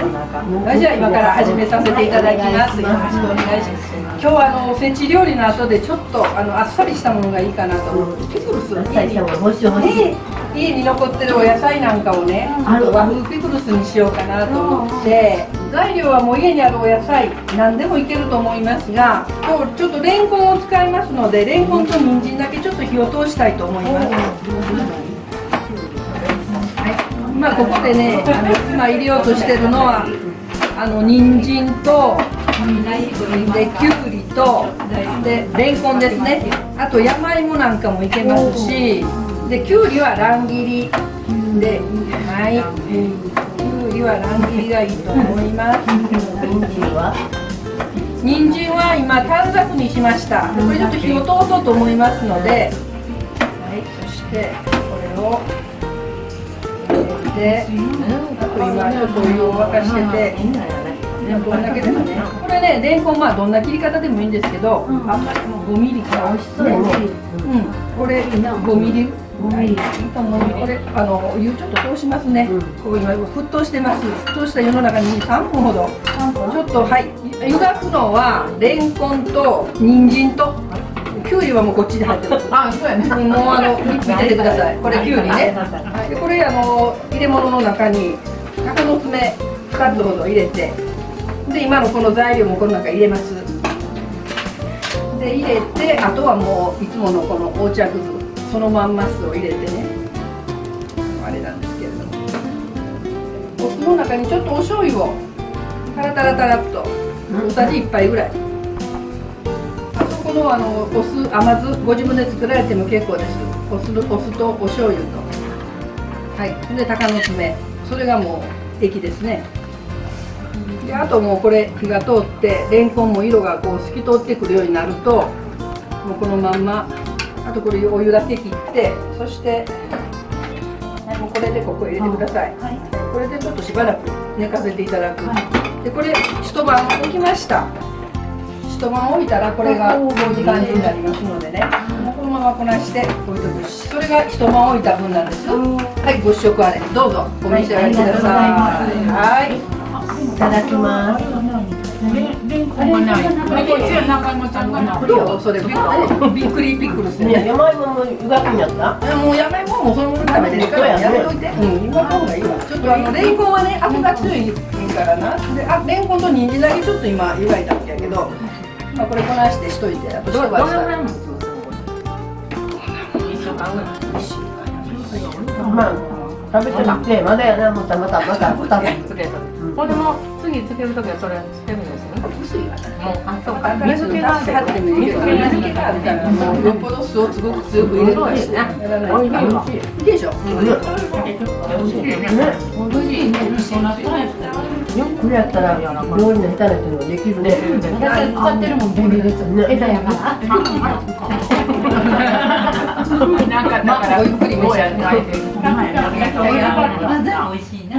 はい、じゃあ今から始めさせていただきます。よろしくお願いします。今日はおせち料理の後でちょっとあっさりしたものがいいかなと思って、ピクルス家に残ってるお野菜なんかをね、和風ピクルスにしようかなと思って、材料はもう家にあるお野菜何でもいけると思いますが、今日ちょっとレンコンを使いますので、レンコンと人参だけちょっと火を通したいと思います。今ここでね、今入れようとしてるのは人参とできゅうりとでレンコンですね。あと山芋なんかもいけますし、できゅうりは乱切りで、はい、きゅうりは乱切りがいいと思います。人参は今短冊にしました。これちょっと火を通そうと思いますので、はい、そしてこれをで、あと今ちょっとお湯を沸かしてて、どんだけでもね、これね、レンコンどんな切り方でもいいんですけど、あんまりもう5ミリから美味しそうやし、これ5ミリいいと思う。これお湯ちょっと通しますね。こう今沸騰してます。沸騰した湯の中に3分ほどちょっと、はい、湯がくのはレンコンと人参ときゅうりはもうこっちで入ってます。あ、そうやね。もう見ててください。これきゅうりね。でこれ入れ物の中に鷹の爪2つほど入れて、で今のこの材料もこの中入れます。で入れて、あとはもういつものこの横着酢そのまんま酢を入れてね、あれなんですけれども、お酢の中にちょっとお醤油をタラタラタラっと大さじ1杯ぐらい。このお酢甘酢ご自分で作られても結構です。お酢とお醤油と、はい、で鷹の爪、それがもう液ですね。であともうこれ火が通ってレンコンも色がこう透き通ってくるようになると、もうこのまんまあとこれお湯だけ切って、そしてもうこれでここ入れてください。これでちょっとしばらく寝かせていただく。でこれ一晩置きました。一晩置いたらこれがこういう感じになりますのでね、もうこのままこなして置いとくし、それが一晩置いた分なんです。はい、ご試食あれどうぞお召し上がりください。はい、 いただきます。 レンコンがない。こっちは長芋ちゃんがない。 どうそれびっくりピクルスね。 山芋も湯がくんやった？ もう山芋もそのまま食べてるからやめといて。今の方がいいわ。ちょっとレンコンはね、アクが強いからな。で、レンコンと人参だけちょっと今湯がいたんやけど、これこなしてしといて、あと一晩したら。1週間ぐらい。 食べてみて、まだやな、またつけた。これも次つけるときはそれつけるんですよね。 薄いわな。 もうあ、そうだから水気があってもいいけど、水気があるから、もうよっぽど酢をすごく強く入れるからしな。おいしいでしょ。 おいしいね。おいしいね。 これやったら料理の下手な人もできるね。 私使ってるもん、便利です。枝やから。なんかだからごゆっくり召し上がって。 ありがとうございます。美味しいね。